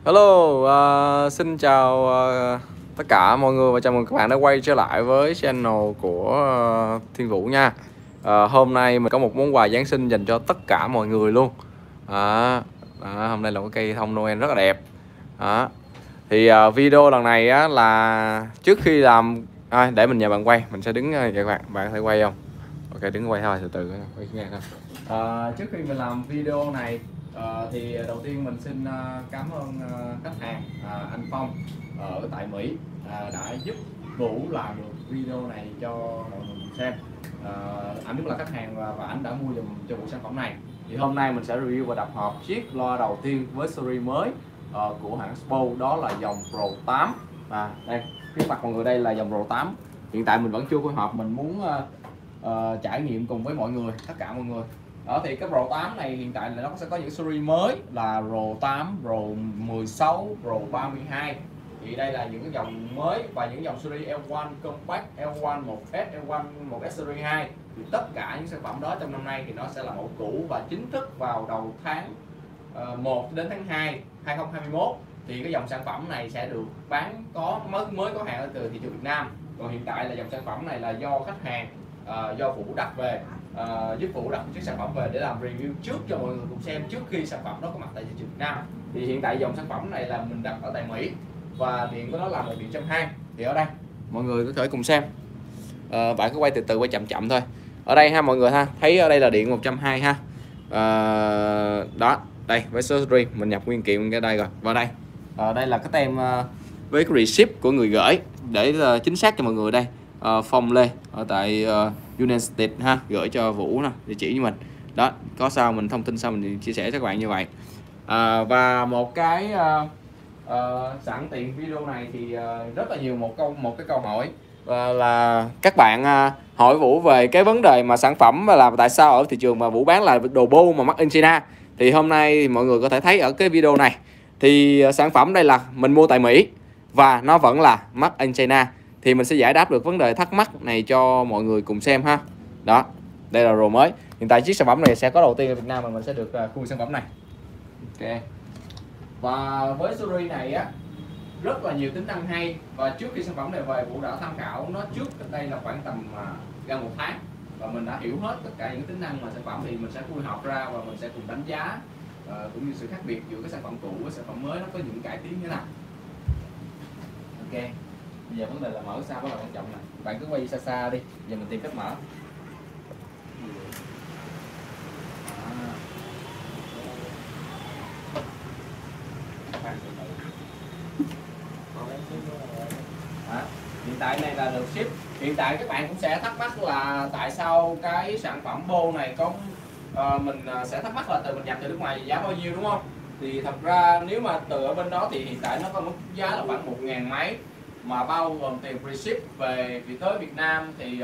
Hello, xin chào tất cả mọi người và chào mừng các bạn đã quay trở lại với channel của Thiên Vũ nha. Hôm nay mình có một món quà Giáng sinh dành cho tất cả mọi người luôn. Hôm nay là một cây thông Noel rất là đẹp. Thì video lần này á, là trước khi làm để mình nhờ bạn quay, mình sẽ đứng các bạn thể quay không? Ok, đứng quay thôi, từ từ quay ngang thôi. Trước khi mình làm video này thì đầu tiên mình xin cảm ơn khách hàng anh Phong ở tại Mỹ đã giúp Vũ làm được video này cho mọi người xem. Anh cũng là khách hàng và anh đã mua dùm cho bộ sản phẩm này. Thì hôm nay mình sẽ review và đập hộp chiếc loa đầu tiên với series mới của hãng Spo, đó là dòng Pro 8. Đây, trước mặt mọi người đây là dòng Pro 8. Hiện tại mình vẫn chưa phối hợp, mình muốn trải nghiệm cùng với mọi người, tất cả mọi người. Thì cái Pro 8 này hiện tại là nó sẽ có những series mới là Pro 8, Pro 16, Pro 32. Thì đây là những cái dòng mới và những dòng series L1 Compact, L1 1S, L1 1S series 2. Thì tất cả những sản phẩm đó trong năm nay thì nó sẽ là mẫu cũ và chính thức vào đầu tháng 1 đến tháng 2 2021. Thì cái dòng sản phẩm này sẽ được bán mới có hàng ở từ thị trường Việt Nam. Còn hiện tại là dòng sản phẩm này là do khách hàng do Vũ đặt về, giúp Vũ đặt chiếc sản phẩm về để làm review trước cho mọi người cùng xem trước khi sản phẩm đó có mặt tại thị trường Việt Nam. Thì hiện tại dòng sản phẩm này là mình đặt ở tại Mỹ và điện của nó là một điện 120. Thì ở đây mọi người có thể cùng xem. Bạn cứ quay từ từ, quay chậm chậm thôi. Ở đây ha mọi người ha, thấy ở đây là điện 120 ha. Đó, đây với số series mình nhập nguyên kiện cái đây rồi. Và đây đây là cái tem với cái receipt của người gửi để chính xác cho mọi người đây. Phong Lê ở tại United States ha, gửi cho Vũ nè, địa chỉ với mình đó. Có sao mình thông tin sao mình chia sẻ cho các bạn như vậy. Và một cái sẵn tiện video này thì rất là nhiều một cái câu hỏi là các bạn hỏi Vũ về cái vấn đề mà sản phẩm là tại sao ở thị trường mà Vũ bán là đồ bô mà made in China. Thì hôm nay mọi người có thể thấy ở cái video này thì sản phẩm đây là mình mua tại Mỹ và nó vẫn là made in China. Thì mình sẽ giải đáp được vấn đề thắc mắc này cho mọi người cùng xem ha. Đó, đây là đồ mới. Hiện tại chiếc sản phẩm này sẽ có đầu tiên ở Việt Nam mà mình sẽ được khui sản phẩm này. Ok. Và với series này á, rất là nhiều tính năng hay. Và trước khi sản phẩm này về, Vũ đã tham khảo nó trước đây là khoảng tầm gần 1 tháng. Và mình đã hiểu hết tất cả những tính năng mà sản phẩm, thì mình sẽ khui hộp ra và mình sẽ cùng đánh giá cũng như sự khác biệt giữa cái sản phẩm cũ với sản phẩm mới nó có những cải tiến như thế nào. Ok. Bây giờ vấn đề là mở sao rất là quan trọng nè. Bạn cứ quay xa xa đi, giờ mình tìm cách mở. Hiện tại này là được ship. Hiện tại các bạn cũng sẽ thắc mắc là tại sao cái sản phẩm bô này có mình sẽ thắc mắc là mình nhập từ nước ngoài giá bao nhiêu, đúng không? Thì thật ra nếu mà từ ở bên đó thì hiện tại nó có mức giá là khoảng 1.000 mấy, mà bao gồm tiền free ship về tới Việt Nam thì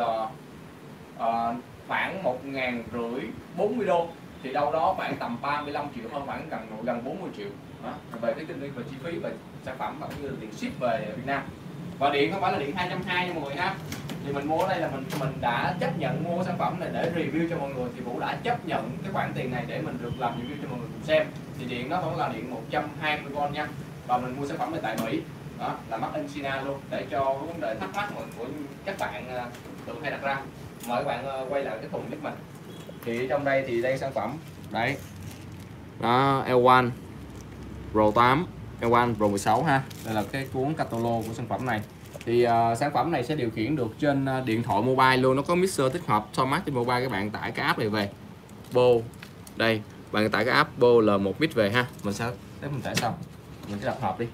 khoảng 1.500 40 đô, thì đâu đó khoảng tầm 35 triệu, hơn khoảng gần 40 triệu đó, về cái kinh phí và chi phí về sản phẩm và cũng như là tiền ship về Việt Nam. Và điện không phải là điện 220 nha mọi người ha. Thì mình mua ở đây là mình đã chấp nhận mua sản phẩm này để review cho mọi người, thì Vũ đã chấp nhận cái khoản tiền này để mình được làm review cho mọi người cùng xem. Thì điện nó vẫn là điện 120V nha, và mình mua sản phẩm này tại Mỹ đó, là made in China luôn, để cho vấn đề thắc mắc của các bạn thường hay đặt ra. Mời các bạn quay lại cái thùng giúp mình. Thì trong đây thì đây sản phẩm đấy đó, L1 Pro 8, L1 Pro 16 ha. Đây là cái cuốn catalog của sản phẩm này. Thì sản phẩm này sẽ điều khiển được trên điện thoại mobile luôn, nó có mixer tích hợp smart trên mobile. Các bạn tải cái app này về Bo, đây bạn tải cái app Bo L1 Mix về ha. Mình sẽ mình tải xong mình sẽ đập hộp đi.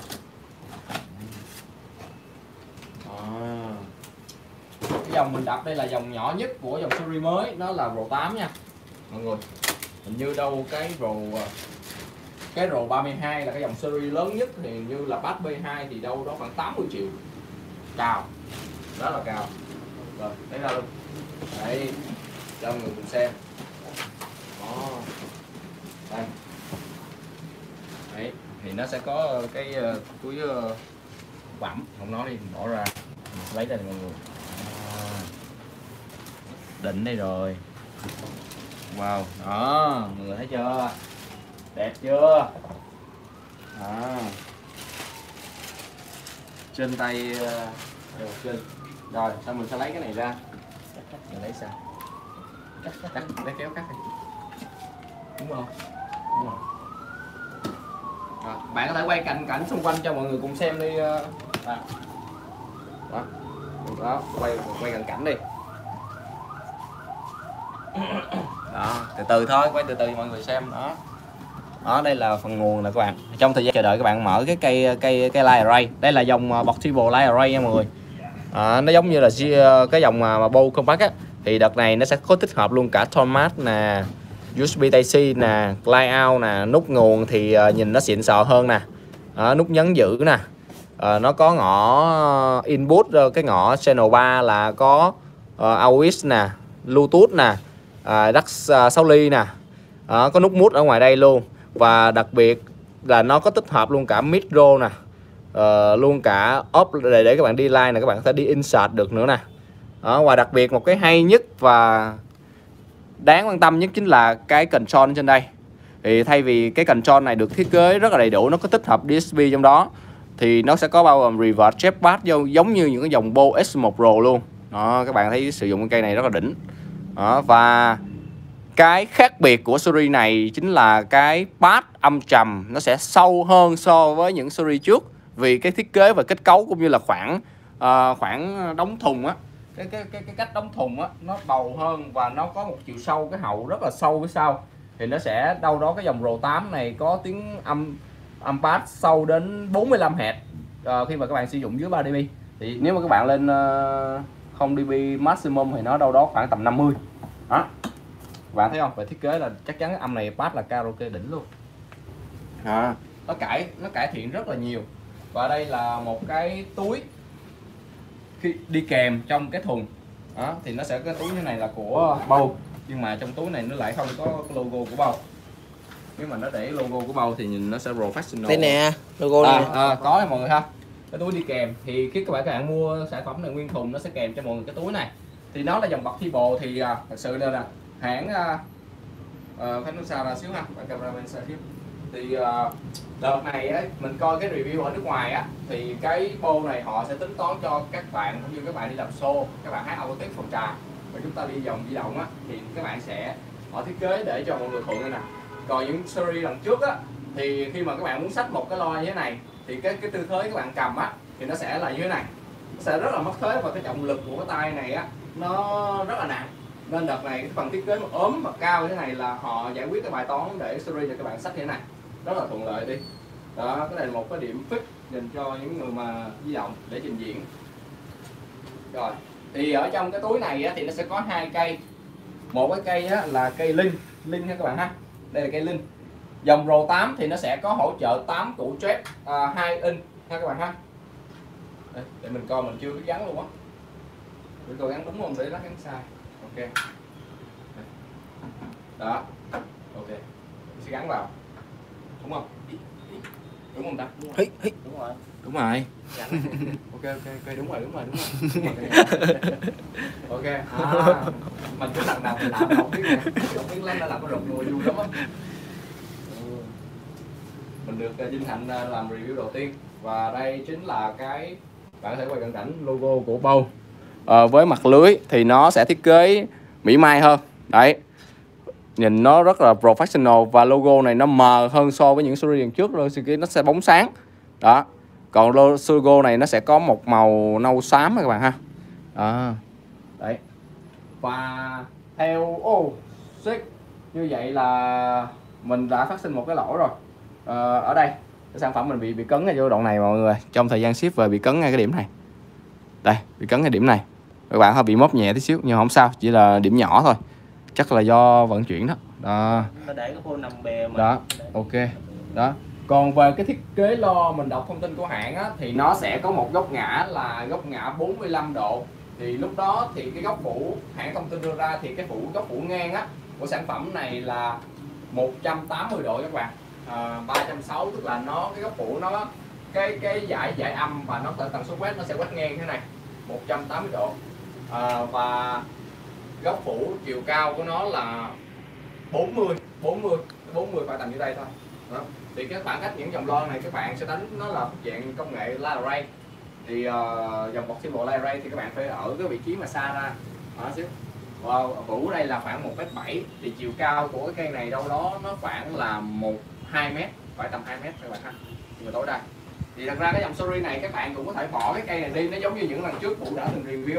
Cái dòng mình đập đây là dòng nhỏ nhất của dòng series mới, nó là Pro 8 nha mọi người. Hình như đâu cái Pro 32 là cái dòng series lớn nhất, thì hình như là Bass B2 thì đâu đó khoảng 80 triệu. Cao, đó là cao. Rồi, lấy ra luôn. Đấy, cho mọi người cùng xem. Đó. Đây. Đấy, thì nó sẽ có cái túi bẩm, không nói đi, bỏ ra. Lấy ra mọi người. Định đây rồi. Wow, đó, mọi người thấy chưa? Đẹp chưa? trên tay trên. Rồi sau mình sẽ lấy cái này ra. Mình lấy sao? Cắt lấy kéo cắt đi. Đúng không? Đúng rồi. Rồi, bạn có thể quay cạnh cảnh xung quanh cho mọi người cùng xem đi. Đó. Đó, quay cận cảnh đi. Đó, từ từ thôi, quay từ từ mọi người xem đó. Đó, đây là phần nguồn nè các bạn. Trong thời gian chờ đợi các bạn mở cái cây light array. Đây là dòng portable light array nha mọi người. Nó giống như là cái dòng mà Bow Compact á, thì đợt này nó sẽ có tích hợp luôn cả Tollmat nè, USB Type-C nè, Line Out nè, nút nguồn thì nhìn nó xịn sò hơn nè. Nút nhấn giữ nè. Nó có ngõ input, cái ngõ channel 3 là có AUX nè, Bluetooth nè, DAC 6 ly nè. Có nút mute ở ngoài đây luôn. Và đặc biệt là nó có tích hợp luôn cả micro nè, luôn cả off để các bạn đi live nè, các bạn có thể đi insert được nữa nè. Và đặc biệt một cái hay nhất và đáng quan tâm nhất chính là cái control trên đây. Thì thay vì cái control này được thiết kế rất là đầy đủ, nó có tích hợp DSP trong đó, thì nó sẽ có bao gồm reverse trackpad giống như những cái dòng Bow X1 Pro luôn. Đó, các bạn thấy sử dụng cái cây này rất là đỉnh. Đó, và cái khác biệt của series này chính là cái pad âm trầm nó sẽ sâu hơn so với những series trước, vì cái thiết kế và kết cấu cũng như là khoảng đóng thùng á, cái cách đóng thùng á nó bầu hơn và nó có một chiều sâu, cái hậu rất là sâu phía sau. Thì nó sẽ đâu đó cái dòng Pro 8 này có tiếng âm pad sâu đến 45 Hz khi mà các bạn sử dụng dưới 3 dB. Thì nếu mà các bạn lên 0 dB maximum thì nó đâu đó khoảng tầm 50. Đó, các bạn thấy không? Về thiết kế là chắc chắn cái âm này pad là karaoke đỉnh luôn. Nó cải thiện rất là nhiều. Và đây là một cái túi khi đi kèm trong cái thùng. Đó, thì nó sẽ cái túi như này là của Bow, nhưng mà trong túi này nó lại không có logo của Bow. Nếu mà nó để logo của Bow thì nhìn nó sẽ professional. Đây nè, logo này. Có nha mọi người ha. Cái túi đi kèm thì khi các bạn mua sản phẩm này nguyên thùng nó sẽ kèm cho mọi người cái túi này. Thì nó là dòng portable thì thật sự đây là hãng phải nói sao ra xíu ha, bạn cameraman sao xíu. Thì đợt này ấy, mình coi cái review ở nước ngoài á, thì cái Bow này họ sẽ tính toán cho các bạn cũng như các bạn đi làm show, các bạn hát autotech phòng trà và chúng ta đi vòng di động á, thì các bạn sẽ họ thiết kế để cho mọi người thuận đây nè. Còn những series lần trước á, thì khi mà các bạn muốn xách một cái loa như thế này thì cái tư thế các bạn cầm á thì nó sẽ là như thế này, nó sẽ rất là mất thế và cái trọng lực của cái tay này á nó rất là nặng. Nên đợt này cái phần thiết kế mà ốm mà cao như thế này là họ giải quyết cái bài toán để series cho các bạn xách như thế này rất là thuận lợi đi. Đó, cái này là một cái điểm fix dành cho những người mà di động để trình diễn. Rồi, thì ở trong cái túi này á, thì nó sẽ có hai cây. Một cái cây á, là cây Link nha các bạn ha. Đây là cây Link. Dòng Pro 8 thì nó sẽ có hỗ trợ 8 củ strap 2 inch ha các bạn ha. Đây, để mình coi mình chưa biết gắn luôn á. Để coi gắn đúng không để nó gắn sai. Ok. Đó. Ok. Mình sẽ gắn vào. Đúng không? Đúng không ta? Đúng rồi. Đúng rồi. Đúng rồi. Ok, đúng rồi. Ok. Mình cứ lần nào mình làm không biết nè. Không biết lắm đã làm có rụt người vui lắm á. Mình được vinh hạnh làm review đầu tiên. Và đây chính là cái, bạn có thể quay cận cảnh logo của Bow. Với mặt lưới thì nó sẽ thiết kế mỉa mai hơn. Đấy, nhìn nó rất là professional và logo này nó mờ hơn so với những series trước rồi, nó sẽ bóng sáng. Đó, còn logo này nó sẽ có một màu nâu xám các bạn ha. Đó. Đấy. Và theo như vậy là mình đã phát sinh một cái lỗi rồi. Ở đây cái sản phẩm mình bị cấn ngay chỗ đoạn này mọi người, trong thời gian ship về bị cấn ngay cái điểm này. Đây, bị cấn ngay điểm này. Các bạn hơi bị móp nhẹ tí xíu nhưng không sao, chỉ là điểm nhỏ thôi. Chắc là do vận chuyển đó. Đó. Nó để cái phone nằm bè mà. Đó, ok. Đó. Còn về cái thiết kế lo mình đọc thông tin của hãng á, thì nó sẽ có một góc ngã là góc ngã 45 độ. Thì lúc đó thì cái góc phủ hãng thông tin đưa ra thì cái góc phủ ngang á của sản phẩm này là 180 độ các bạn. 360 tức là nó cái góc phủ nó cái giải âm và nó tần số quét nó sẽ quét ngang thế này 180 độ. Và góc phủ chiều cao của nó là 40 phải tầm như đây thôi. Đó. Thì các bạn cách những dòng loa này các bạn sẽ đánh nó là dạng công nghệ light array. Thì dòng bọc Simple Light Ray thì các bạn phải ở cái vị trí mà xa ra đó xíu. Vũ đây là khoảng 1m7, thì chiều cao của cái cây này đâu đó nó khoảng là 2m, phải tầm 2m các bạn ha, nhưng mà tối đa. Thì thật ra cái dòng Sorry này các bạn cũng có thể bỏ cái cây này đi, nó giống như những lần trước Vũ đã từng review.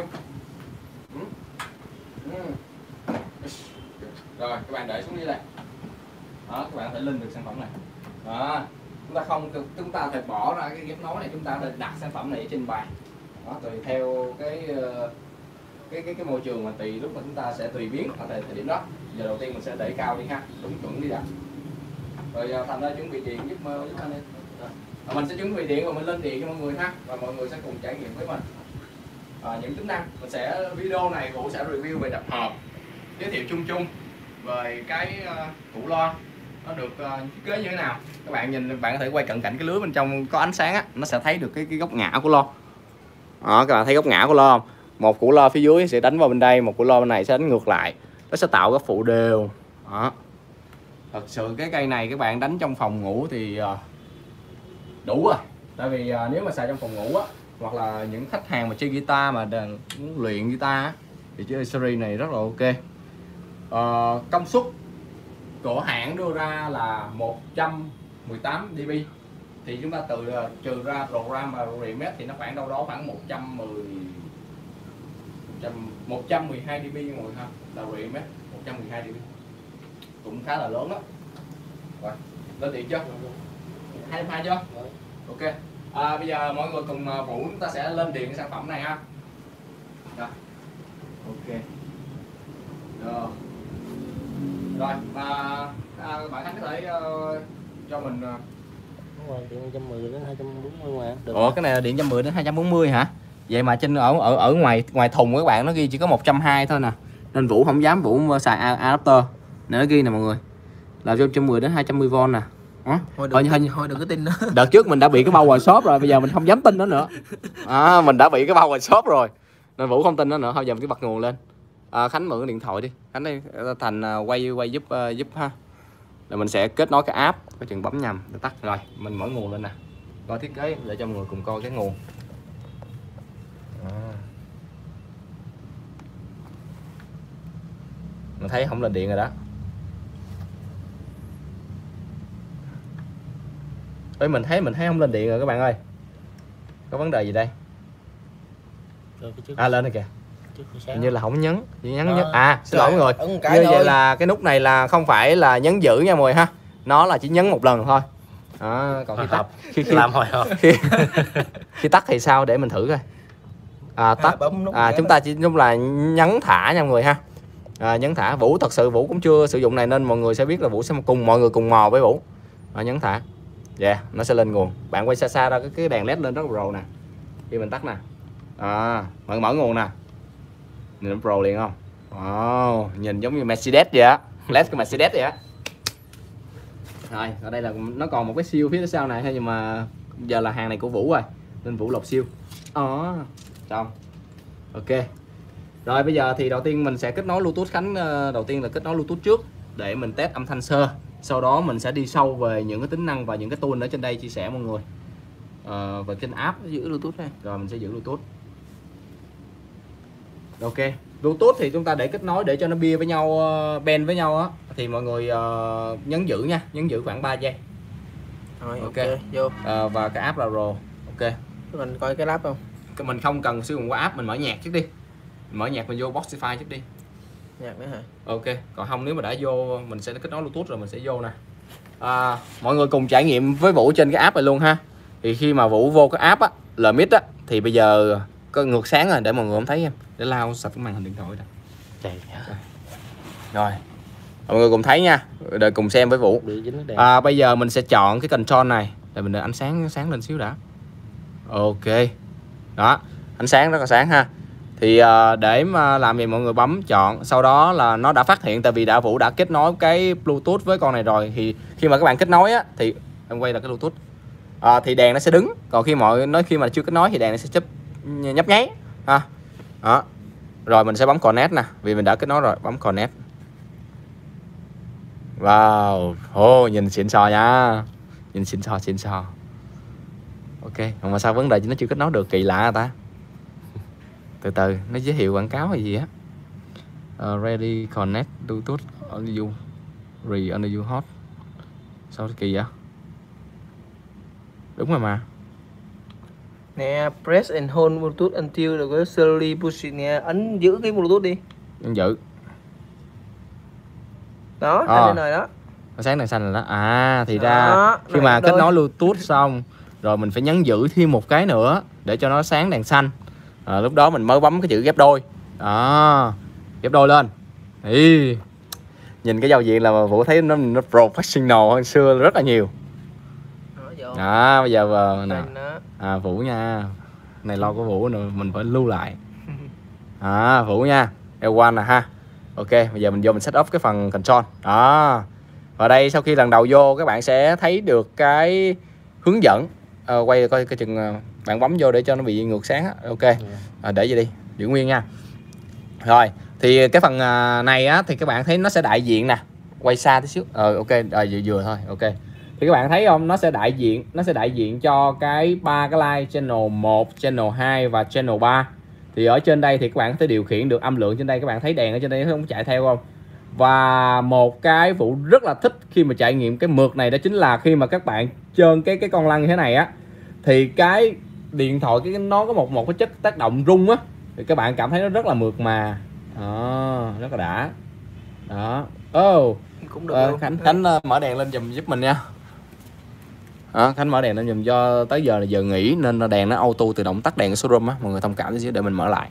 Rồi các bạn để xuống đi đây. Đó, các bạn có thể lên được sản phẩm này. Đó, chúng ta phải bỏ ra cái ghép nối này, chúng ta có thể đặt sản phẩm này ở trên bàn. Đó, tùy theo cái môi trường mà tùy lúc mà chúng ta sẽ tùy biến ở thời điểm đó. Giờ đầu tiên mình sẽ để cao đi ha, đúng chuẩn đi đã. Rồi Thành ra chuẩn bị điện giúp anh đi. Mình sẽ chuẩn bị điện và mình lên điện cho mọi người ha, và mọi người sẽ cùng trải nghiệm với mình. Những tính năng mình sẽ video này Vũ sẽ review về đập hộp, giới thiệu chung chung về cái tủ loa nó được thiết kế như thế nào. Các bạn nhìn, bạn có thể quay cận cảnh cái lưới bên trong có ánh sáng á, nó sẽ thấy được cái góc ngã của lo. Đó, các bạn thấy góc ngã của lo không? Một củ lo phía dưới sẽ đánh vào bên đây, một củ lo bên này sẽ đánh ngược lại, nó sẽ tạo cái phụ đều. Đó. Thật sự cái cây này các bạn đánh trong phòng ngủ thì đủ rồi. Tại vì nếu mà xài trong phòng ngủ á, hoặc là những khách hàng mà chơi guitar mà muốn luyện guitar á, thì chiếc series này rất là ok. Công suất của hãng đưa ra là 118 dB, thì chúng ta trừ ra program và remix thì nó khoảng đâu đó khoảng 112 dB mọi người ha, là remix 112 dB cũng khá là lớn đó. Rồi lên điện chưa? 22 chưa? Ok. Bây giờ mọi người cùng Vũ chúng ta sẽ lên điện cái sản phẩm này ha. Rồi. Ok. Rồi, bạn Khánh có thể cho mình điện 110 đến 240 mà được. Ủa cái này là điện 110 đến 240 hả? Vậy mà trên ở ngoài thùng các bạn nó ghi chỉ có 120 thôi nè. Nên Vũ không dám Vũ xài adapter. Nên nó ghi nè mọi người. Là 110 đến 210V nè. Thôi đừng có tin nữa. Đợt trước mình đã bị cái power shop rồi, bây giờ mình không dám tin nó nữa. Mình đã bị cái power shop rồi. Nên Vũ không tin nó nữa, thôi giờ mình cứ bật nguồn lên. Khánh mượn cái điện thoại đi. Khánh đây Thành quay giúp ha. Rồi mình sẽ kết nối cái app, có chừng bấm nhầm để tắt. Rồi, mình mở nguồn lên nè. Coi thiết kế để cho mọi người cùng coi cái nguồn. Mình thấy không lên điện rồi đó. Ê, mình thấy không lên điện rồi các bạn ơi. Có vấn đề gì đây? Lên rồi kìa. Hình như là không nhấn, chỉ nhấn. Xin lỗi mọi người. Như vậy là cái nút này là không phải là nhấn giữ nha mọi người ha. Nó là chỉ nhấn một lần thôi. Còn khi tắt làm hồi hộp. Khi tắt thì sao để mình thử coi. Tắt. Chúng ta chỉ đúng là nhấn thả nha mọi người ha. Nhấn thả. Vũ thật sự Vũ cũng chưa sử dụng này nên mọi người sẽ biết là Vũ sẽ mọi người cùng mò với Vũ. Nhấn thả. Nó sẽ lên nguồn. Bạn quay xa xa ra cái đèn led lên rất là pro nè. Khi mình tắt nè. Bạn mở nguồn nè. Nhìn nó pro liền không? Nhìn giống như Mercedes vậy á. Led của Mercedes vậy á. Rồi, ở đây là nó còn một cái siêu phía sau này thôi, nhưng mà giờ là hàng này của Vũ rồi nên Vũ lột siêu. Xong. Ok. Rồi bây giờ thì đầu tiên mình sẽ kết nối Bluetooth. Khánh đầu tiên là kết nối Bluetooth trước để mình test âm thanh sơ. Sau đó mình sẽ đi sâu về những cái tính năng và những cái tool ở trên đây chia sẻ mọi người. Về trên app giữ Bluetooth này. Rồi mình sẽ giữ Bluetooth. Ok. Bluetooth thì chúng ta để kết nối để cho nó bia với nhau, band với nhau á, thì mọi người nhấn giữ nha, nhấn giữ khoảng 3 giây. Rồi ok, vô. Và cái app là Pro. Ok. Mình coi cái app không? Mình không cần sử dụng qua app, mình mở nhạc trước đi. Mình mở nhạc mình vô Boxify trước đi. Nhạc nữa hả? Ok, còn không nếu mà đã vô mình sẽ kết nối Bluetooth rồi mình sẽ vô nè. Mọi người cùng trải nghiệm với Vũ trên cái app này luôn ha. Thì khi mà Vũ vô cái app á, Lmix á, thì bây giờ có ngược sáng rồi để mọi người không thấy em. Để lao sạch cái màn hình điện thoại đây. Rồi. Mọi người cùng thấy nha, để cùng xem với Vũ. Bây giờ mình sẽ chọn cái control này, để mình để ánh sáng lên xíu đã. Ok. Đó, ánh sáng rất là sáng ha. Thì để mà làm gì mọi người bấm chọn, sau đó là nó đã phát hiện, tại vì Vũ đã kết nối cái Bluetooth với con này rồi, thì khi mà các bạn kết nối á thì em quay là cái Bluetooth. Thì đèn nó sẽ đứng, còn khi mà chưa kết nối thì đèn nó sẽ nhấp nháy ha. Đó. Rồi mình sẽ bấm connect nè, vì mình đã kết nối rồi, bấm connect. Wow, nhìn xịn sò nha. Nhìn xịn sò. Ok, mà sao vấn đề nó chưa kết nối được, kỳ lạ hả ta? Từ từ, nó giới thiệu quảng cáo hay gì á. Ready connect Bluetooth only you only you hot. Sao kỳ vậy? Đúng rồi mà. Nè, press and hold Bluetooth until the slowly push it nè, ấn giữ cái Bluetooth đi. Ấn giữ. Đó, lên rồi đó. Nó sáng đèn xanh rồi đó. À thì ra khi mà kết nối Bluetooth xong rồi mình phải nhấn giữ thêm một cái nữa để cho nó sáng đèn xanh. Lúc đó mình mới bấm cái chữ ghép đôi. Đó, ghép đôi lên. Ý, nhìn cái giao diện là Vũ thấy nó professional hơn xưa rất là nhiều. Đó, bây giờ nè. Vũ nha. Này lo của Vũ nữa, mình phải lưu lại. Vũ nha. L1 nè ha. Ok, bây giờ mình vô mình set up cái phần control. Đó. Và đây sau khi lần đầu vô các bạn sẽ thấy được cái hướng dẫn. Quay coi cái chừng bạn bấm vô để cho nó bị ngược sáng á. Ok. Để vậy đi, giữ nguyên nha. Rồi, thì cái phần này á thì các bạn thấy nó sẽ đại diện nè. Quay xa tí xíu. Ok, vừa thôi. Ok. Thì các bạn thấy không, nó sẽ đại diện cho cái ba cái line channel 1, channel 2 và channel 3. Thì ở trên đây thì các bạn có thể điều khiển được âm lượng trên đây, các bạn thấy đèn ở trên đây nó không chạy theo không? Và một cái Vũ rất là thích khi mà trải nghiệm cái mượt này đó chính là khi mà các bạn trơn cái con lăn như thế này á thì cái điện thoại nó có một cái chất tác động rung á thì các bạn cảm thấy nó rất là mượt mà. Đó, rất là đã. Đó. Cũng được. Khánh mở đèn lên giùm giúp mình nha. Khánh mở đèn lên giùm, cho tới giờ là giờ nghỉ nên đèn nó auto tự động tắt đèn ở showroom á, mọi người thông cảm tí xíu để mình mở lại.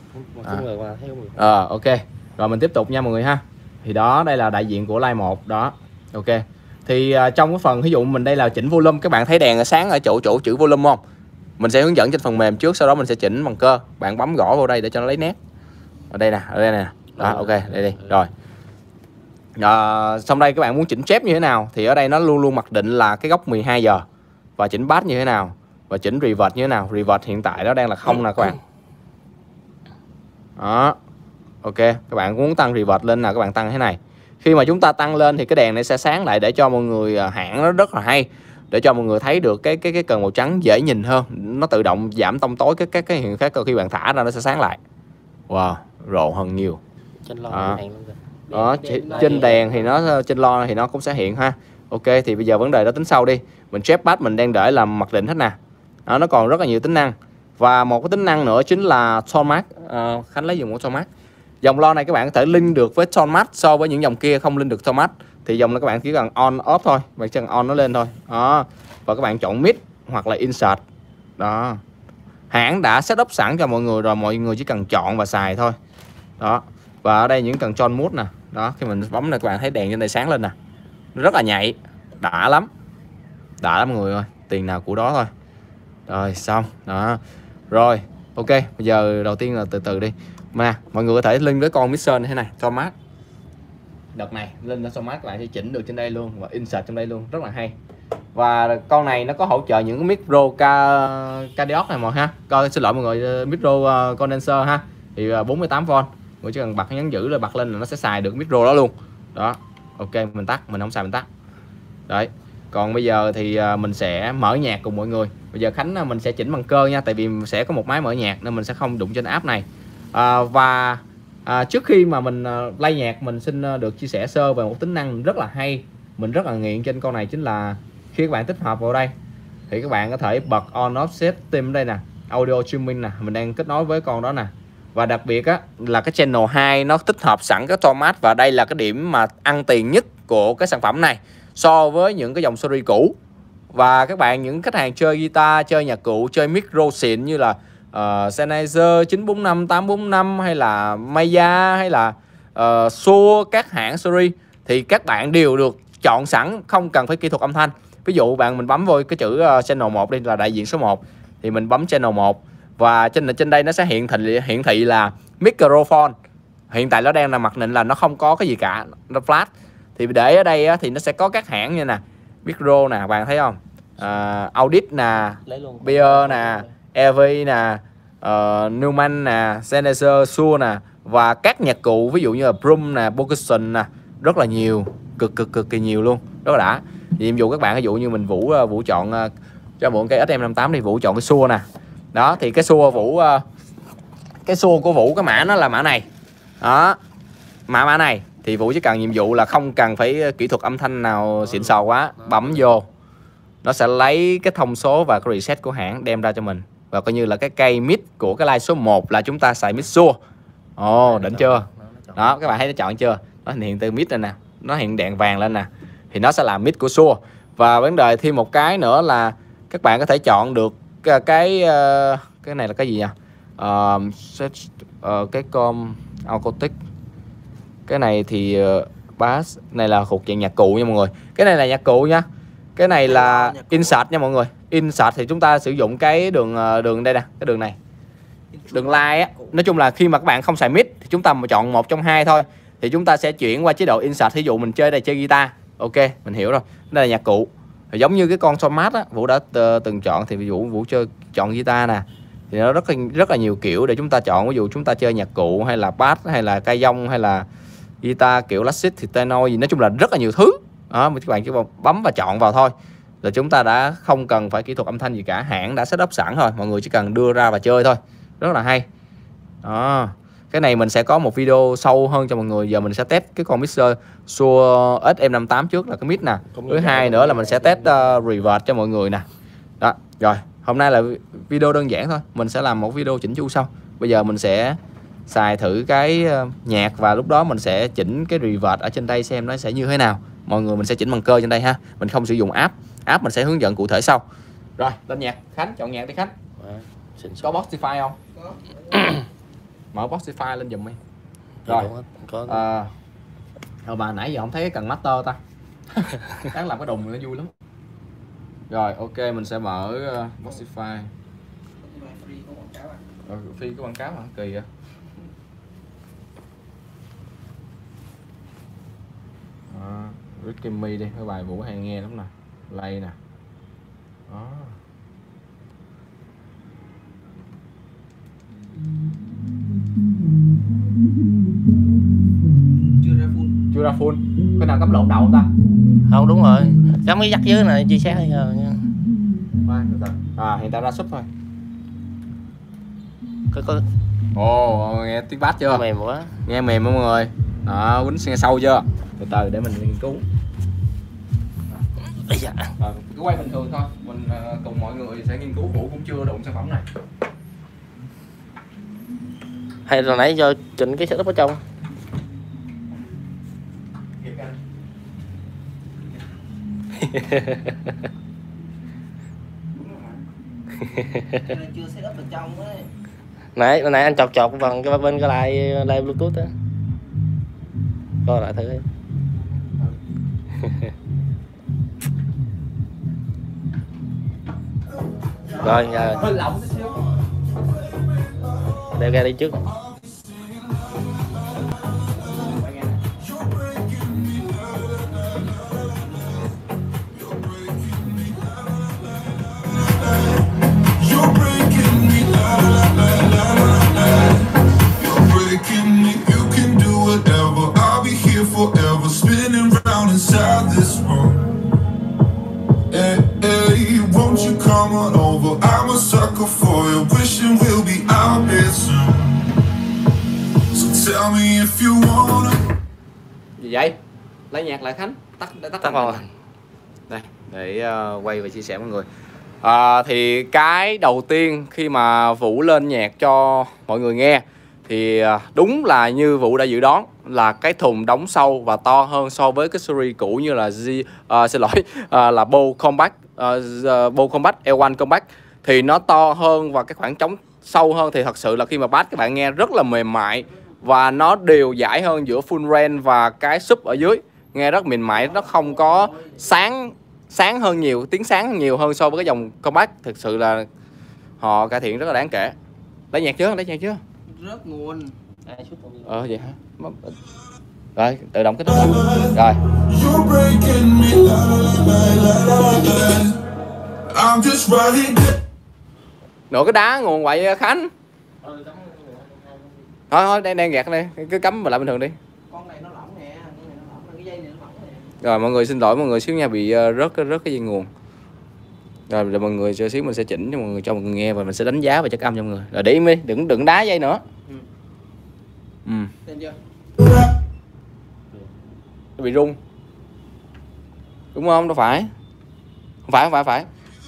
Ok. Rồi mình tiếp tục nha mọi người ha. Thì đó, đây là đại diện của line 1 đó. Ok. Thì trong cái phần ví dụ mình đây là chỉnh volume, các bạn thấy đèn sáng ở chỗ chữ volume không? Mình sẽ hướng dẫn trên phần mềm trước, sau đó mình sẽ chỉnh bằng cơ. Bạn bấm gõ vào đây để cho nó lấy nét. Ở đây nè. Đó, ok, đây đi. Rồi. Xong đây các bạn muốn chỉnh chép như thế nào thì ở đây nó luôn luôn mặc định là cái góc 12 giờ và chỉnh bass như thế nào và chỉnh revert như thế nào. Revert hiện tại nó đang là 0 nè các bạn. Đó. Ok, các bạn muốn tăng revert lên là các bạn tăng thế này. Khi mà chúng ta tăng lên thì cái đèn này sẽ sáng lại để cho mọi người hãng nó rất là hay, để cho mọi người thấy được cái cần màu trắng dễ nhìn hơn. Nó tự động giảm tông tối cái hiện khác, khi bạn thả ra nó sẽ sáng lại. Wow, rộ hơn nhiều. Đó, trên đèn thì nó trên lo thì nó cũng sẽ hiện ha. Ok, thì bây giờ vấn đề đó tính sau đi. Mình chép bass mình đang để làm mặc định hết nè. Đó, nó còn rất là nhiều tính năng. Và một cái tính năng nữa chính là tone mask. Khánh lấy dùng của tone mask. Dòng lo này các bạn có thể link được với tone mask, so với những dòng kia không link được tone mask. Thì dòng này các bạn chỉ cần on off thôi, bạn chỉ cần on nó lên thôi. Đó. Và các bạn chọn mid hoặc là insert. Đó. Hãng đã setup sẵn cho mọi người rồi, mọi người chỉ cần chọn và xài thôi. Đó. Và ở đây những control mode nè. Đó, khi mình bấm này các bạn thấy đèn trên đây sáng lên nè. Rất là nhạy, đã lắm. Đã lắm mọi người ơi, tiền nào của đó thôi. Rồi xong. Đó. Rồi, ok, bây giờ đầu tiên là từ từ đi. Mà mọi người có thể link với con mixer này thế này, Thomas. Đợt này lên cho Thomas các bạn sẽ chỉnh được trên đây luôn và insert trong đây luôn, rất là hay. Và con này nó có hỗ trợ những cái micro cardiox này mọi ha. Xin lỗi mọi người, micro condenser ha. Thì 48V. Mọi chỉ cần bật nhấn giữ rồi bật lên là nó sẽ xài được micro đó luôn. Đó. Ok, mình tắt, mình không xài mình tắt. Đấy. Còn bây giờ thì mình sẽ mở nhạc cùng mọi người. Bây giờ Khánh mình sẽ chỉnh bằng cơ nha, tại vì sẽ có một máy mở nhạc nên mình sẽ không đụng trên app này. Và trước khi mà mình play nhạc, mình xin được chia sẻ sơ về một tính năng rất là hay, mình rất là nghiện trên con này, chính là khi các bạn tích hợp vào đây thì các bạn có thể bật on off setting ở đây nè, audio streaming nè, mình đang kết nối với con đó nè. Và đặc biệt á là cái channel 2 nó tích hợp sẵn cái format, và đây là cái điểm mà ăn tiền nhất của cái sản phẩm này so với những cái dòng series cũ. Và các bạn, những khách hàng chơi guitar, chơi nhạc cụ, chơi micro xịn như là Sennheiser 945, 845 hay là Maya hay là Shure, các hãng series thì các bạn đều được chọn sẵn, không cần phải kỹ thuật âm thanh. Ví dụ mình bấm vô cái chữ channel 1 đi, là đại diện số 1 thì mình bấm channel 1 và trên đây nó sẽ hiển thị là microphone. Hiện tại nó đang là mặc định là nó không có cái gì cả, nó flat. Thì để ở đây thì nó sẽ có các hãng như nè, micro nè, bạn thấy không? Audit nè, Beer nè, EV nè, Neumann nè, Sennheiser, Shure nè, và các nhạc cụ ví dụ như là Brum nè, Percussion nè, rất là nhiều, cực kỳ nhiều luôn, rất là đã. Nhiệm vụ các bạn ví dụ như mình Vũ chọn cho mượn cây SM58 thì Vũ chọn cái xua nè. Đó thì cái xua Vũ cái xua của Vũ cái mã nó là mã này. Đó. Mã này thì Vũ chỉ cần nhiệm vụ là không cần phải kỹ thuật âm thanh nào xịn sò quá, bấm vô nó sẽ lấy cái thông số và cái reset của hãng đem ra cho mình, và coi như là cái cây mid của cái line số 1 là chúng ta xài mid xua. Ồ, đỉnh chưa? Đó, các bạn thấy nó chọn chưa? Nó hiện từ mid lên nè, nó hiện đèn vàng lên nè, thì nó sẽ là mid của xua. Và vấn đề thêm một cái nữa là các bạn có thể chọn được cái này là cái gì nhỉ? Cái com acoustic. Cái này thì bass này là thuộc dạng nhạc cụ nha mọi người. Cái này là nhạc cụ nha. Cái này là insert nha mọi người. Insert thì chúng ta sử dụng cái đường đây nè, cái đường này. Đường line á. Nói chung là khi mà các bạn không xài mic thì chúng ta mà chọn một trong hai thôi thì chúng ta sẽ chuyển qua chế độ insert. Ví dụ mình chơi đây, chơi guitar. Ok, mình hiểu rồi. Đây là nhạc cụ. Thì giống như cái con Somat á, Vũ đã từng chọn thì ví dụ Vũ chơi chọn guitar nè. Thì nó rất là nhiều kiểu để chúng ta chọn. Ví dụ chúng ta chơi nhạc cụ hay là bass hay là ca dông hay là guitar kiểu classic thì tenor gì, nói chung là rất là nhiều thứ. Đó, các bạn chỉ bấm và chọn vào thôi là chúng ta đã không cần phải kỹ thuật âm thanh gì cả, hãng đã setup sẵn thôi, mọi người chỉ cần đưa ra và chơi thôi, rất là hay. Đó, cái này mình sẽ có một video sâu hơn cho mọi người. Giờ mình sẽ test cái con mixer Shure SM58 trước là cái mic nè. Thứ hai nữa là mình sẽ test reverb cho mọi người nè. Đó, rồi hôm nay là video đơn giản thôi, mình sẽ làm một video chỉnh chu sau. Bây giờ mình sẽ xài thử cái nhạc và lúc đó mình sẽ chỉnh cái reverb ở trên đây xem nó sẽ như thế nào. Mọi người mình sẽ chỉnh bằng cơ trên đây ha, mình không sử dụng app mình sẽ hướng dẫn cụ thể sau. Rồi lên nhạc, Khánh chọn nhạc đi Khánh. Có Boxify không? Mở Boxify lên giùm đi. Rồi thôi mà nãy giờ không thấy cái cần master ta. Đáng làm cái đùng nó vui lắm. Rồi ok, mình sẽ mở Boxify. Phi có quảng cáo hả? Kỳ vậy. Ricky Me đi, cái bài Vũ hay nghe lắm nè. Lay nè. Đó. Chưa ra full. Cái nào cắm lộn đầu không ta? Không, đúng rồi. Cắm cái dắt dưới này chia sẻ hay rồi nha. Hiện tại ra sub thôi. Có. Ồ, nghe tiếng bass chưa? Mềm quá. Nghe mềm mọi người. Đó, quýnh nghe sâu chưa? Từ từ để mình nghiên cứu. Cứ quay bình thường thôi, mình cùng mọi người sẽ nghiên cứu. Vũ cũng chưa đụng sản phẩm này. Hay là nãy giờ chỉnh cái setup ở trong. Chưa setup ở trong ấy. Nãy anh chọc vào cái bên cái like Bluetooth á. Coi lại thử đi. Rồi đeo ra đi trước. Gì vậy? Lấy nhạc lại Khánh. Tắt rồi. Đây, để quay và chia sẻ với mọi người. Thì cái đầu tiên khi mà Vũ lên nhạc cho mọi người nghe thì đúng là như Vũ đã dự đoán là cái thùng đóng sâu và to hơn so với cái series cũ như là là Bose Compact, Bose Compact L1 Compact thì nó to hơn và cái khoảng trống sâu hơn. Thì thật sự là khi mà bass các bạn nghe rất là mềm mại và nó đều dải hơn giữa full range và cái sub ở dưới, nghe rất mềm mại, nó không có sáng hơn nhiều, tiếng sáng nhiều hơn so với cái dòng Compact. Thực sự là họ cải thiện rất là đáng kể. Lấy nhạc chưa? Rớt nguồn. Vậy hả? Rồi, tự động kết thúc. Rồi. Nổ cái đá nguồn vậy Khánh. Thôi đang gạt đây, cứ cắm lại bình thường đi. Con này nó lỏng nè, cái dây này nó lỏng nè. Rồi mọi người xin lỗi mọi người xíu nha, bị rớt cái dây nguồn. Rồi mọi người chờ xíu mình sẽ chỉnh cho mọi người nghe và mình sẽ đánh giá và chất âm cho mọi người. Rồi để im đi, đừng đá dây nữa. Lên chưa? Nó bị rung. Đúng không? Đâu phải. Không phải.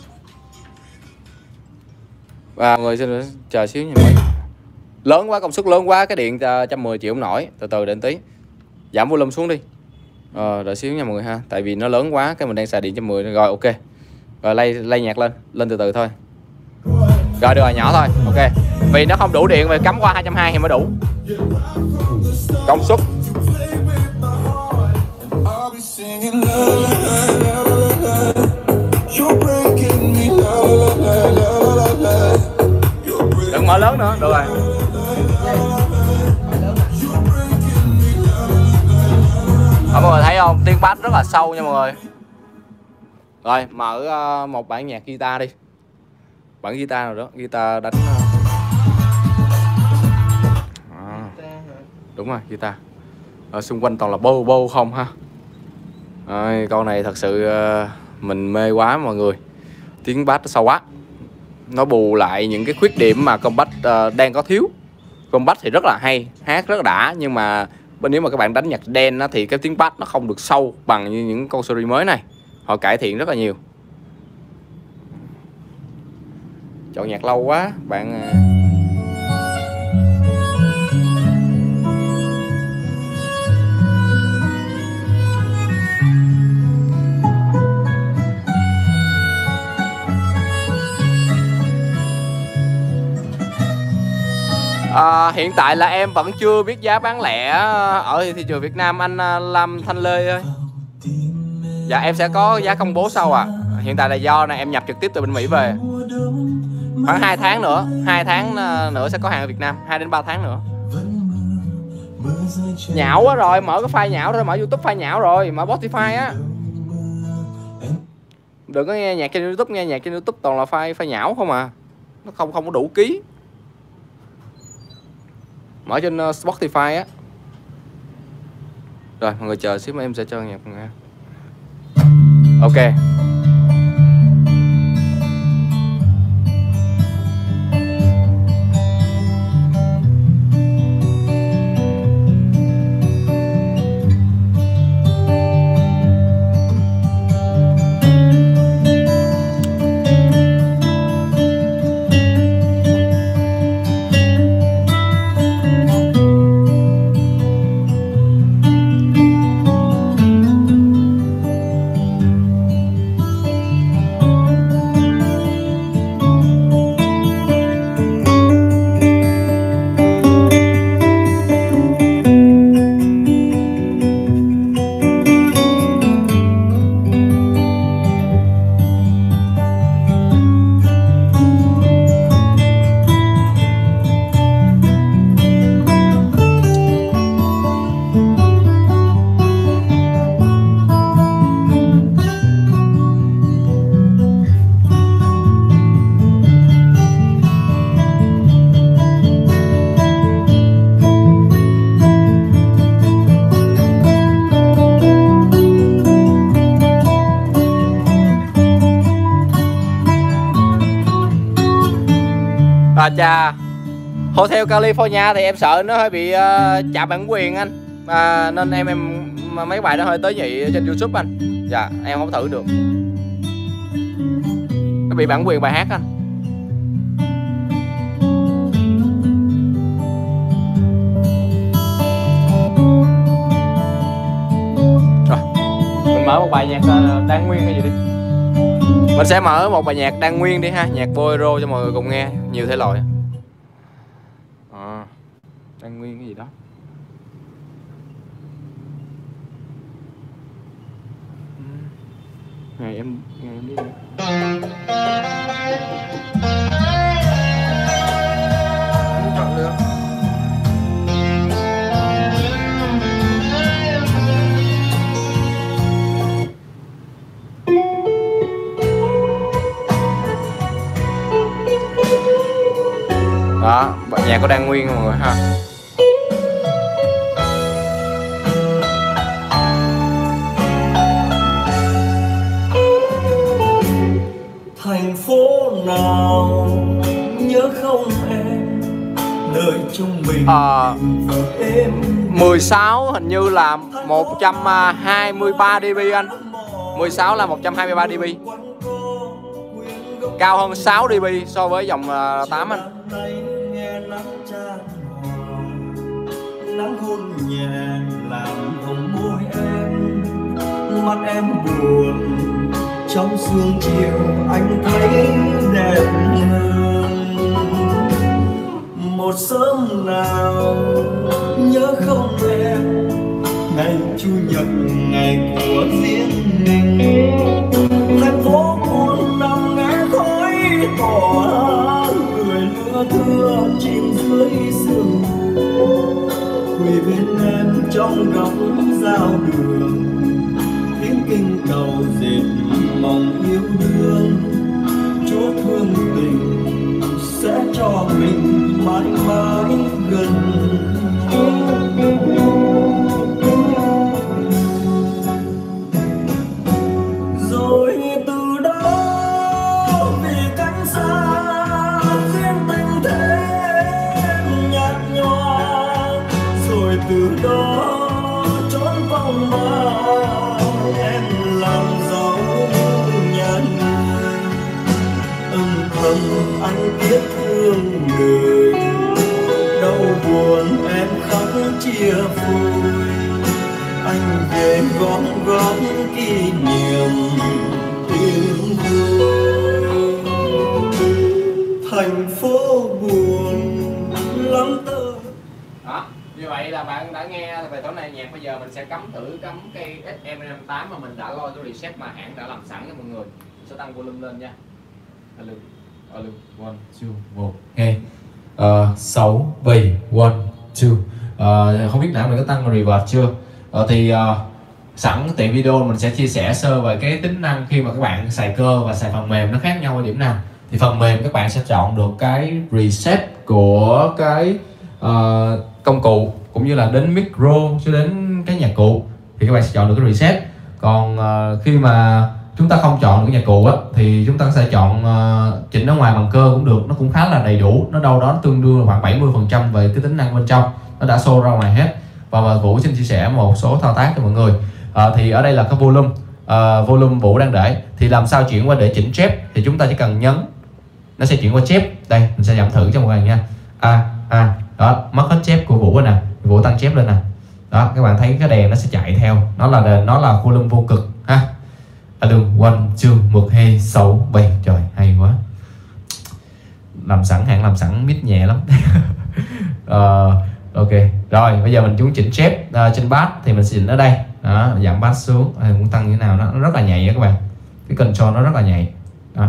Và mọi người xin chờ xíu nha mấy. Lớn quá, công suất lớn quá, cái điện 110 triệu không nổi. Từ từ đến tí. Giảm volume xuống đi. Đợi xíu nha mọi người ha. Tại vì nó lớn quá, cái mình đang xài điện 110. Rồi ok. Rồi lay nhạc lên từ từ thôi. Rồi được rồi, nhỏ thôi. Ok. Vì nó không đủ điện, về cắm qua 220 thì mới đủ công suất. Đừng mở lớn nữa, được rồi. Mọi người thấy không, tiếng bass rất là sâu nha mọi người. Rồi mở một bản nhạc guitar đi. Bản guitar nào đó, guitar đánh đúng rồi, guitar. Ở xung quanh toàn là bô không ha. Rồi, con này thật sự mình mê quá mọi người. Tiếng bass nó sâu quá. Nó bù lại những cái khuyết điểm mà compact đang có thiếu. Compact thì rất là hay, hát rất là đã, nhưng mà nếu mà các bạn đánh nhạc dance thì cái tiếng bass nó không được sâu bằng như những con series mới này. Họ cải thiện rất là nhiều. Chọn nhạc lâu quá bạn. Hiện tại là em vẫn chưa biết giá bán lẻ ở thị trường Việt Nam anh Lâm Thanh Lê ơi. Dạ em sẽ có giá công bố sau ạ. Hiện tại là do này em nhập trực tiếp từ bên Mỹ về. Khoảng 2 tháng nữa, 2 tháng nữa sẽ có hàng ở Việt Nam, 2 đến 3 tháng nữa. Nhão quá rồi, mở cái file nhão rồi, mở YouTube file nhão rồi, mở Spotify á. Đừng có nghe nhạc trên YouTube, nghe nhạc trên YouTube toàn là file nhão không à. Nó không có đủ ký. Mở trên Spotify á. Rồi mọi người chờ xíu mà em sẽ cho nhạc nghe. Ok. Chà, Hotel California thì em sợ nó hơi bị chạm bản quyền anh, nên em mấy bài nó hơi tế nhị trên YouTube anh. Dạ em không thử được, nó bị bản quyền bài hát anh. Rồi mình mở một bài nhạc đan nguyên hay gì đi. Mình sẽ mở một bài nhạc đan nguyên đi ha, nhạc bolero cho mọi người cùng nghe, nhiều thể loại. Đan nguyên cái gì đó. Ngày em đi. Không chọn được. Đó, bài nhạc có đan nguyên mọi người ha. Thành phố nào nhớ không em, nơi chung mình em 16 hình như là 123 dB anh. 16 là 123 dB. Cao hơn 6 dB so với dòng 8 anh. Nắng hôn nhẹ làm hồng môi em, mắt em buồn trong sương chiều anh thấy đẹp hơn. Một sớm nào nhớ không em, ngày chủ nhật ngày của riêng mình, thành phố buồn nằm nghe khói tỏa, người lưa thưa chìm dưới sương mù, quỳ bên em trong góc giao đường, tiếng kinh cầu dệt mong yêu đương, Chúa thương tình sẽ cho mình mãi mãi gần. Rồi từ đó vì cánh xa khiến tình thêm nhạt nhòa, rồi từ đó trốn vòng ma em làm dấu nhàn người, âm thầm anh tiếc thương người, đau buồn em khóc chia phôi, anh về gom góp kỷ niệm tiếng vui. Thành phố buồn lắm tơ. Đó, như vậy là bạn đã nghe về tối nay nhạc. Bây giờ mình sẽ cắm cây SM508 mà mình đã lo cái reset mà hãng đã làm sẵn cho mọi người. Mình sẽ tăng volume lên nha. Volume 1 2 1 2 6 7 1 2. Không biết nãy mình có tăng reverb chưa? Sẵn tiện video mình sẽ chia sẻ sơ về cái tính năng khi mà các bạn xài cơ và xài phần mềm nó khác nhau ở điểm nào. Thì phần mềm các bạn sẽ chọn được cái reset của cái công cụ cũng như là đến micro cho đến cái nhạc cụ thì các bạn sẽ chọn được cái reset. Còn khi mà chúng ta không chọn cái nhạc cụ á thì chúng ta sẽ chọn chỉnh ở ngoài bằng cơ cũng được, nó cũng khá là đầy đủ, nó đâu đó tương đương khoảng 70% về cái tính năng bên trong, nó đã show ra ngoài hết. Và Vũ xin chia sẻ một số thao tác cho mọi người. Thì ở đây là cái volume, volume Vũ đang để. Thì làm sao chuyển qua để chỉnh chép thì chúng ta chỉ cần nhấn, nó sẽ chuyển qua chép. Đây mình sẽ giảm thử cho mọi người nha. Đó, mất hết chép của Vũ rồi nè, Vũ tăng chép lên nè. Đó, các bạn thấy cái đèn nó sẽ chạy theo, nó là volume vô cực ha. Đường 1 2 1 2 6 7. Trời hay quá. Hãng làm sẵn mic nhẹ lắm. Ok. Rồi bây giờ mình muốn chỉnh chép trên bass thì mình sẽ chỉnh ở đây. Đó, giảm bass xuống, muốn tăng như thế nào nó rất là nhạy các bạn. Cái control nó rất là nhạy. Đó.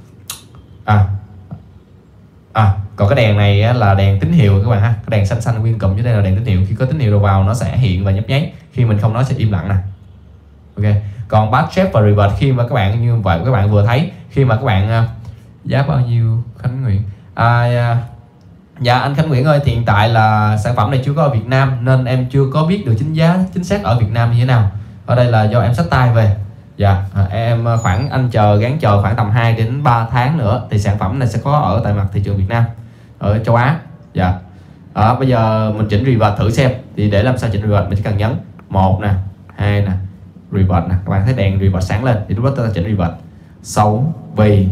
Còn cái đèn này là đèn tín hiệu các bạn ha. Cái đèn xanh nguyên cụm dưới đây là đèn tín hiệu. Khi có tín hiệu đầu vào nó sẽ hiện và nhấp nháy. Khi mình không nói sẽ im lặng nè. Ok. Còn bass chép và reverb khi mà các bạn như vậy các bạn vừa thấy, khi mà các bạn giá bao nhiêu Khánh Nguyễn? Dạ anh Khánh Nguyễn ơi, thì hiện tại là sản phẩm này chưa có ở Việt Nam nên em chưa có biết được giá chính xác ở Việt Nam như thế nào. Ở đây là do em xách tay về. Dạ, em gán chờ khoảng tầm 2 đến 3 tháng nữa thì sản phẩm này sẽ có ở tại mặt thị trường Việt Nam, ở châu Á. Dạ. Bây giờ mình chỉnh reverb thử xem. Thì để làm sao chỉnh reverb mình chỉ cần nhấn 1 nè, 2 nè, reverb nè. Các bạn thấy đèn reverb sáng lên thì lúc đó ta chỉnh reverb. 6 vì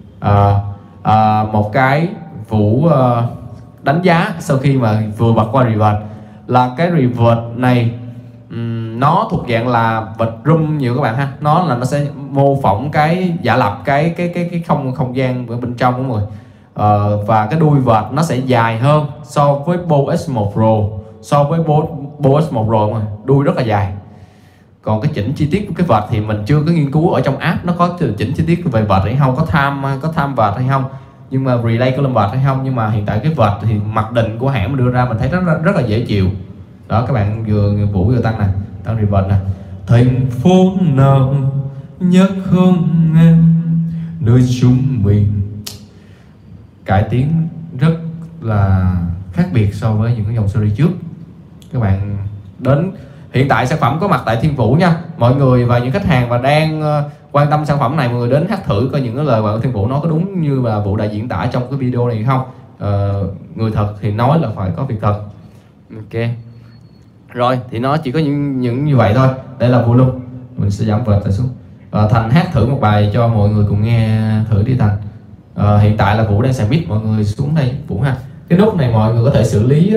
một cái Vũ đánh giá sau khi mà vừa bật qua reverb là cái reverb này nó thuộc dạng là bật room nhiều các bạn ha. Nó sẽ mô phỏng cái giả lập cái không gian ở bên trong của mọi người. Và cái đuôi vợt nó sẽ dài hơn so với Bose S1 Pro, so với Bose S1 Pro mọi người. Đuôi rất là dài. Còn cái chỉnh chi tiết của cái vợt thì mình chưa có nghiên cứu ở trong app nó có chỉnh chi tiết về vợt hay không, có tham vợt hay không, nhưng mà relay có lâm vợt hay không. Nhưng mà hiện tại cái vợt thì mặc định của hãng đưa ra mình thấy rất là dễ chịu. Đó, các bạn Vũ vừa tăng nè, tăng reverb nè. Thành phố nào nhớ không em, nơi chúng mình. Cải tiến rất là khác biệt so với những cái dòng series trước. Các bạn đến hiện tại sản phẩm có mặt tại Thiên Vũ nha mọi người, và những khách hàng mà đang quan tâm sản phẩm này, mọi người đến hát thử coi những cái lời của Thiên Vũ nói có đúng như là Vũ đã diễn tả trong cái video này không. Người thật thì nói là phải có việc thật. Ok rồi, thì nó chỉ có những như vậy thôi. Đây là Vũ luôn, mình sẽ giảm vệt lại xuống. Thành hát thử một bài cho mọi người cùng nghe thử đi Thành. Hiện tại là Vũ đang xài mic, mọi người xuống đây Vũ ha. Cái nút này mọi người có thể xử lý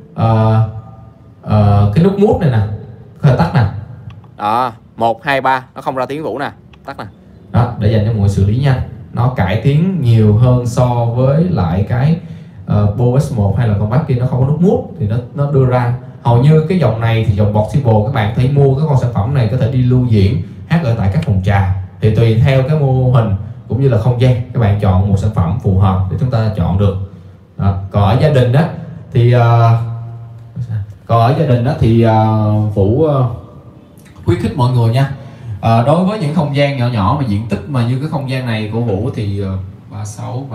cái nút mute này nè, có thể tắt nè. Đó, 1, 2, 3 nó không ra tiếng Vũ nè, tắt nè. Đó, để dành cho mọi người xử lý nha. Nó cải tiến nhiều hơn so với lại cái Bose S1 hay là con bass kia, nó không có nút mute thì nó đưa ra. Hầu như cái dòng này thì dòng Boxable các bạn thấy mua cái con sản phẩm này có thể đi lưu diễn, hát ở tại các phòng trà, thì tùy theo cái mô hình cũng như là không gian các bạn chọn một sản phẩm phù hợp để chúng ta chọn được. Còn ở gia đình đó thì Vũ khuyến khích mọi người nha. Đối với những không gian nhỏ nhỏ mà diện tích mà như cái không gian này của Vũ thì 36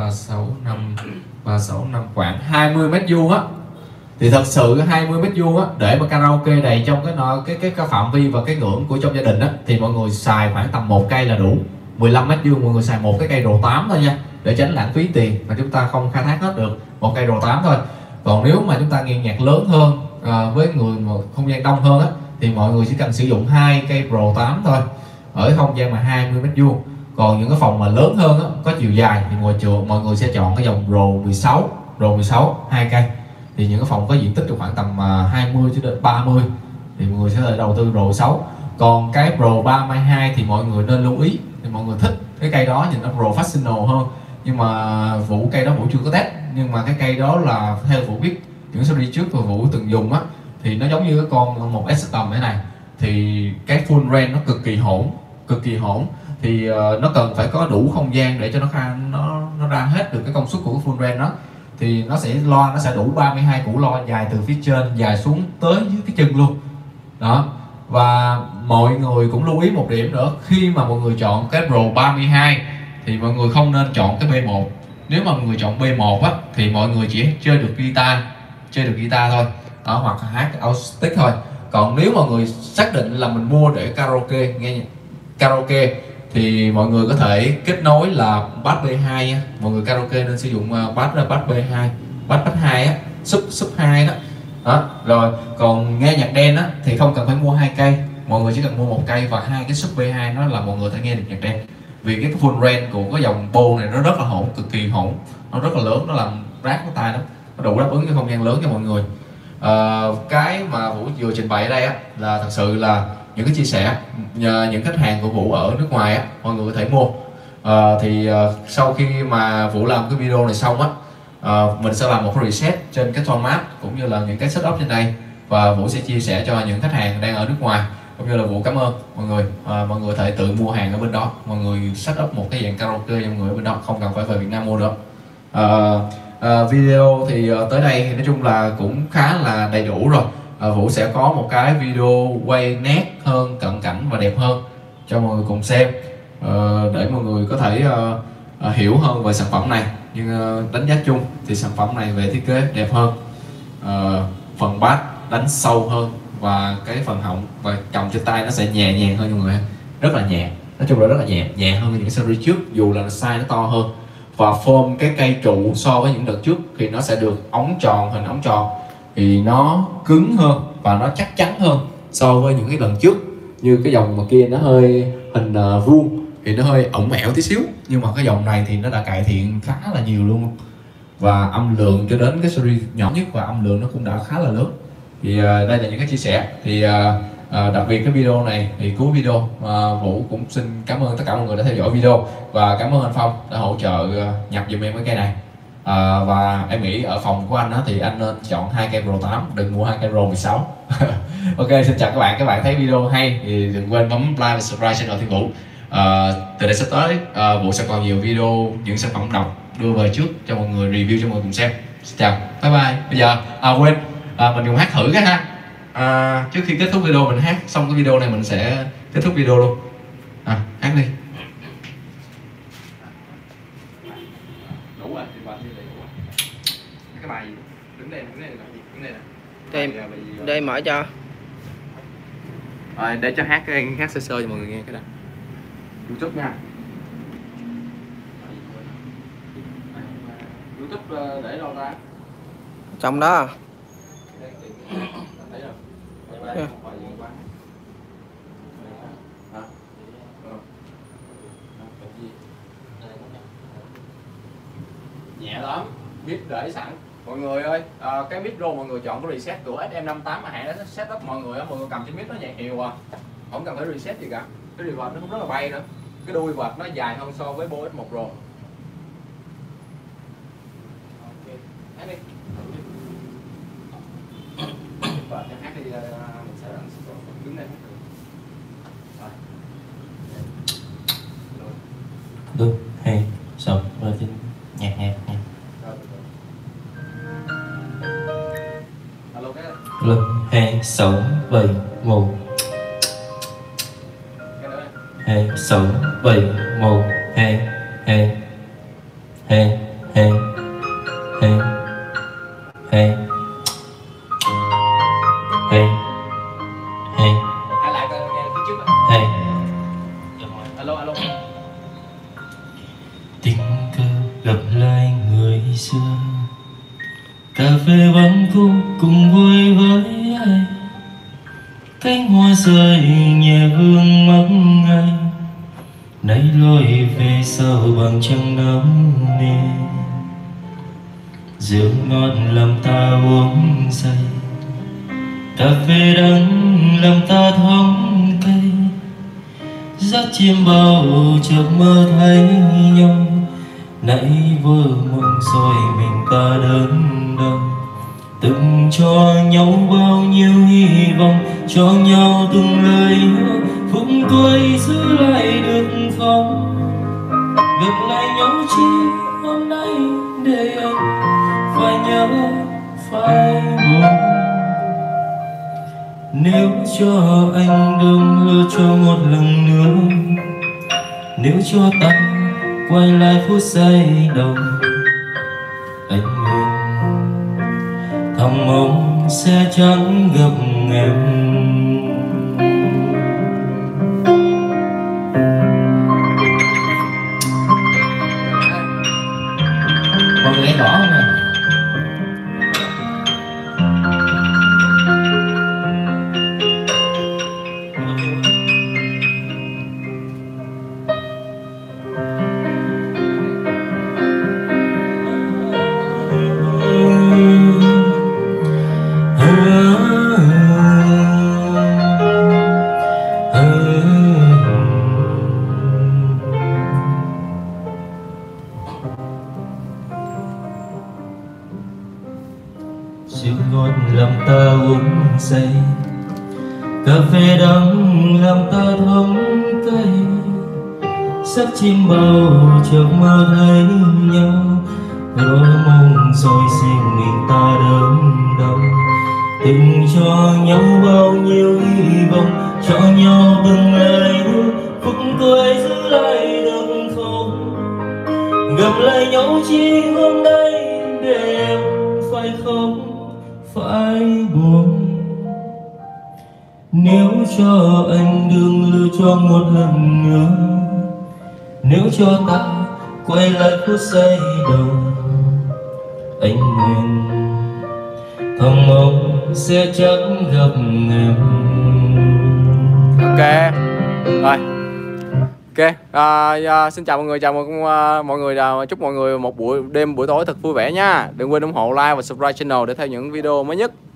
5 khoảng 20 mét vuông á, thì thật sự 20 mét vuông á để mà karaoke đầy trong cái phạm vi và cái ngưỡng của trong gia đình á thì mọi người xài khoảng tầm 1 cây là đủ. 15 mét vuông mọi người xài một cái cây rồ 8 thôi nha, để tránh lãng phí tiền mà chúng ta không khai thác hết được, một cây rồ 8 thôi. Còn nếu mà chúng ta nghe nhạc lớn hơn với người mà không gian đông hơn á thì mọi người chỉ cần sử dụng 2 cây Pro 8 thôi ở không gian mà 20 mét vuông. Còn những cái phòng mà lớn hơn á, có chiều dài thì mọi người sẽ chọn cái dòng Pro 16 2 cây. Thì những cái phòng có diện tích khoảng tầm 20 cho đến 30 thì mọi người sẽ đầu tư Pro 6. Còn cái Pro 32 thì mọi người nên lưu ý, thì mọi người thích cái cây đó nhìn nó professional hơn. Nhưng mà Vũ cây đó Vũ chưa có test, nhưng mà cái cây đó là theo Vũ biết những series trước của Vũ từng dùng á thì nó giống như cái con một S tầm thế này, thì cái full range nó cực kỳ hỗn, thì nó cần phải có đủ không gian để cho nó ra hết được cái công suất của cái full range đó. Thì nó sẽ đủ 32 củ loa dài từ phía trên dài xuống tới dưới cái chân luôn đó. Và mọi người cũng lưu ý một điểm nữa, khi mà mọi người chọn cái Pro 32 thì mọi người không nên chọn cái B1. Nếu mà mọi người chọn B1 á thì mọi người chỉ chơi được guitar thôi đó, hoặc hát acoustic thôi. Còn nếu mọi người xác định là mình mua để karaoke, nghe karaoke thì mọi người có thể kết nối là bass B2 nha. Mọi người karaoke nên sử dụng bass B2, bass 2 á, sub 2 đó. Rồi còn nghe nhạc dance á thì không cần phải mua 2 cây, mọi người chỉ cần mua 1 cây và 2 cái sub B2 đó là mọi người thể nghe được nhạc dance. Vì cái full range của cái dòng Bose này nó rất là hỗn, cực kỳ hỗn, nó rất là lớn, nó làm rát cái tai lắm, nó đủ đáp ứng cái không gian lớn cho mọi người. Cái mà Vũ vừa trình bày ở đây á là thật sự là những cái chia sẻ nhờ những khách hàng của Vũ ở nước ngoài á, mọi người có thể mua. Sau khi mà Vũ làm cái video này xong á, mình sẽ làm một cái reset trên cái format cũng như là những cái setup trên đây, và Vũ sẽ chia sẻ cho những khách hàng đang ở nước ngoài, cũng như là Vũ cảm ơn mọi người. Mọi người có thể tự mua hàng ở bên đó, mọi người setup một cái dạng karaoke cho mọi người ở bên đó, không cần phải về Việt Nam mua nữa. Video thì tới đây thì nói chung là cũng khá là đầy đủ rồi. Vũ sẽ có một cái video quay nét hơn, cận cảnh và đẹp hơn cho mọi người cùng xem, để mọi người có thể hiểu hơn về sản phẩm này. Nhưng đánh giá chung thì sản phẩm này về thiết kế đẹp hơn, phần bass đánh sâu hơn, và cái phần họng và cầm trên tay nó sẽ nhẹ nhàng hơn mọi người, rất là nhẹ. Nói chung là rất là nhẹ hơn những series trước, dù là size nó to hơn. Và form cái cây trụ so với những đợt trước thì nó sẽ được hình ống tròn, thì nó cứng hơn và nó chắc chắn hơn so với những cái lần trước. Như cái dòng mà kia nó hơi hình vuông thì nó hơi ổng ẻo tí xíu, nhưng mà cái dòng này thì nó đã cải thiện khá là nhiều luôn. Và âm lượng cho đến cái series nhỏ nhất và âm lượng nó cũng đã khá là lớn. Thì đây là những cái chia sẻ. Thì đặc biệt cái video này thì cuối video Vũ cũng xin cảm ơn tất cả mọi người đã theo dõi video, và cảm ơn anh Phong đã hỗ trợ nhập giùm em cái cây này. Và em nghĩ ở phòng của anh thì anh nên chọn 2 cây Pro 8, đừng mua 2 cây Pro 16. Ok, xin chào các bạn thấy video hay thì đừng quên bấm like và subscribe channel Thiên Vũ. Từ đây sắp tới Vũ sẽ còn nhiều video những sản phẩm độc đưa về trước cho mọi người, review cho mọi người cùng xem. Xin chào, bye bye. Bây giờ quên mình cùng hát thử cái ha. Trước khi kết thúc video mình hát xong cái video này mình sẽ kết thúc video luôn. Hát đi. Đủ rồi, cái bài gì? Đứng đây nè. Đây mở cho. Để cho hát sơ sơ cho mọi người nghe cái đó. YouTube nha. YouTube để đâu ta? Trong đó. Thấy rồi. Yeah. Nhẹ lắm, mic để sẵn. Mọi người ơi, cái micro mọi người chọn cái reset của SM58 mà hãng đã setup mọi người cầm trên mic nó nhẹ hiệu à. Không cần phải reset gì cả. Cái reverb nó cũng rất là bay nữa. Cái đuôi reverb nó dài hơn so với Boss X1 Pro. Hát đi. Và cho hát đi, mình sẽ đứng lên. Đúng, hay, xong, rồi thì nhạc. Alo cái. Lần 2, 6, 7, 1 2, 6, 7, 1 2, 2 2, 2 2 2 2 2 Hai lại coi nghe phía trước. 2. Alo. Tình cờ gặp lại người xưa, cà phê vắng khu cùng vui với ai, cánh hoa rơi nhẹ vương mắt ngay, nay lối về sau bằng trăng nắng nề, rượu ngon làm ta uống say, cà phê đắng làm ta thong cây, dắt chim bao chợt mơ thấy nhau, nãy vơ mộng rồi mình ta đớn đau, từng cho nhau bao nhiêu hy vọng, cho nhau từng lời hứa, phút cuối giữ lại được không? Gặp lại nhau chi hôm nay để anh phải nhớ phải buồn. Nếu cho anh đừng lừa cho một lần nữa, nếu cho ta quay lại phút giây đầu, anh nguyện thầm mong sẽ chẳng gặp em. Mọi người nghe rõ không nè? Rượu ngon làm ta uống say, cà phê đắng làm ta thấm cay, giấc chim bao chợt mơ thấy nhau, rồi mong rồi riêng mình ta đớn đau, từng cho nhau bao nhiêu hy vọng, cho nhau từng lời hứa, phút cuối giữ lại được không? Gặp lại nhau chỉ hôm nay để em phải không? Phải buồn. Nếu cho anh đừng lựa chọn một lần nữa, nếu cho ta quay lại phút giây đầu, anh nguyện thầm mong sẽ chẳng gặp em. Ok rồi. Ok, xin chào mọi người, chào mọi người, chúc mọi người một buổi tối thật vui vẻ nha. Đừng quên ủng hộ like và subscribe channel để theo những video mới nhất.